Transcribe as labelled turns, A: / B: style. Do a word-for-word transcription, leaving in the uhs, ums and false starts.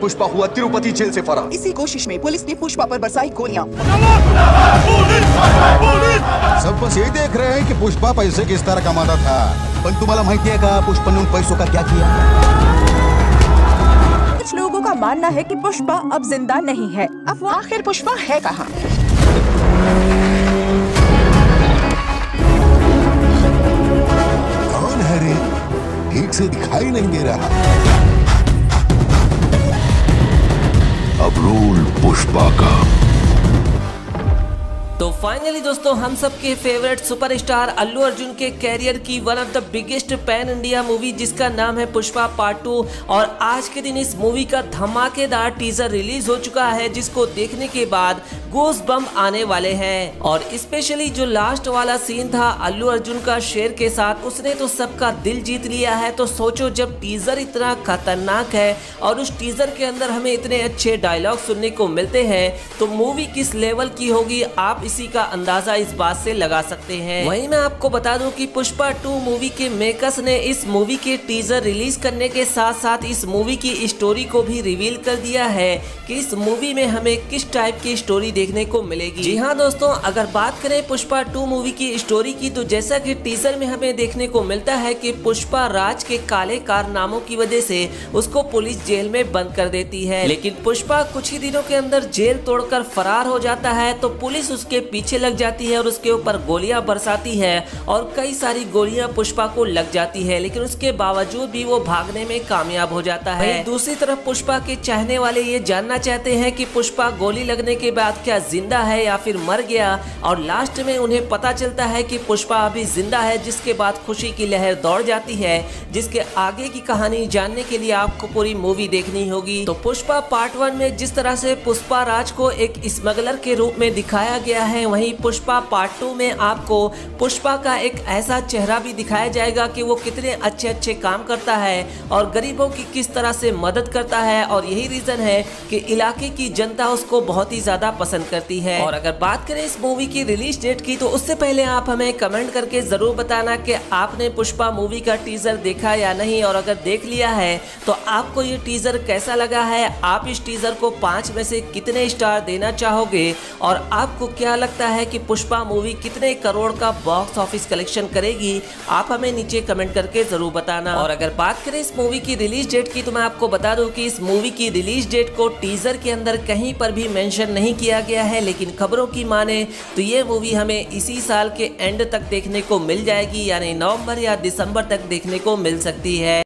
A: पुष्पा हुआ तिरुपति जेल से फरार।
B: इसी कोशिश में पुलिस ने पुष्पा पर बरसाई गोलियां।
C: सब बस यही देख रहे हैं कि पुष्पा पैसे किस तरह कमाता था। पण तुम्हाला माहिती है का पुष्पा ने उन पैसों का क्या किया?
B: कुछ लोगों का मानना है कि पुष्पा अब जिंदा नहीं है। अब वो आखिर पुष्पा है कहाँ?
C: कौन है रे? ठीक से दिखाई नहीं दे रहा। अब रोल पुष्पा का।
D: तो फाइनली दोस्तों, हम सबके फेवरेट सुपरस्टार अल्लू अर्जुन के कैरियर की one of the biggest pan India movie जिसका नाम है पुष्पा पार्ट टू, और आज के दिन इस मूवी का धमाकेदार टीजर रिलीज हो चुका है जिसको देखने के बाद गूज बम्प आने वाले हैं। और स्पेशली जो लास्ट वाला सीन था अल्लू अर्जुन का शेर के साथ, उसने तो सबका दिल जीत लिया है। तो सोचो, जब टीजर इतना खतरनाक है और उस टीजर के अंदर हमें इतने अच्छे डायलॉग सुनने को मिलते हैं, तो मूवी किस लेवल की होगी आप इसी का अंदाजा इस बात से लगा सकते हैं। वहीं मैं आपको बता दूं कि पुष्पा टू मूवी के मेकर्स ने इस मूवी के टीजर रिलीज करने के साथ साथ इस मूवी की स्टोरी को भी रिवील कर दिया है कि इस मूवी में हमें किस टाइप की स्टोरी देखने को मिलेगी। जी हाँ दोस्तों, अगर बात करें पुष्पा टू मूवी की स्टोरी की, तो जैसा कि टीजर में हमें देखने को मिलता है कि पुष्पा राज के काले कारनामों की वजह से उसको पुलिस जेल में बंद कर देती है, लेकिन पुष्पा कुछ ही दिनों के अंदर जेल तोड़कर फरार हो जाता है। तो पुलिस उसके पीछे लग जाती है और उसके ऊपर गोलियां बरसाती है और कई सारी गोलियां पुष्पा को लग जाती है, लेकिन उसके बावजूद भी वो भागने में कामयाब हो जाता है। दूसरी तरफ पुष्पा के चाहने वाले ये जानना चाहते हैं कि पुष्पा गोली लगने के बाद क्या जिंदा है या फिर मर गया, और लास्ट में उन्हें पता चलता है कि पुष्पा अभी जिंदा है, जिसके बाद खुशी की लहर दौड़ जाती है। जिसके आगे की कहानी जानने के लिए आपको पूरी मूवी देखनी होगी। तो पुष्पा पार्ट वन में जिस तरह से पुष्पा राज को एक स्मगलर के रूप में दिखाया गया है, वहीं पुष्पा पार्ट टू में आपको पुष्पा का एक ऐसा चेहरा भी दिखाया जाएगा कि वो कितने अच्छे अच्छे काम करता है और गरीबों की किस तरह से मदद करता है, और यही रीजन है कि इलाके की जनता उसको बहुत ही ज्यादा पसंद करती है। और अगर बात करें इस मूवी की रिलीज डेट की, तो उससे पहले आप हमें कमेंट करके जरूर बताना कि आपने पुष्पा मूवी का टीजर देखा या नहीं, और अगर देख लिया है तो आपको ये टीजर कैसा लगा है। आप इस टीजर को पांच में से कितने स्टार देना चाहोगे, और आपको क्या लगता है कि पुष्पा मूवी कितने करोड़ का बॉक्स ऑफिस कलेक्शन करेगी, आप हमें नीचे कमेंट करके जरूर बताना। और अगर बात करें इस मूवी की रिलीज डेट की, तो मैं आपको बता दूं कि इस मूवी की रिलीज डेट को टीजर के अंदर कहीं पर भी मेंशन नहीं किया गया है, लेकिन खबरों की माने तो ये मूवी हमें इसी साल के एंड तक देखने को मिल जाएगी, यानी नवंबर या दिसंबर तक देखने को मिल सकती है।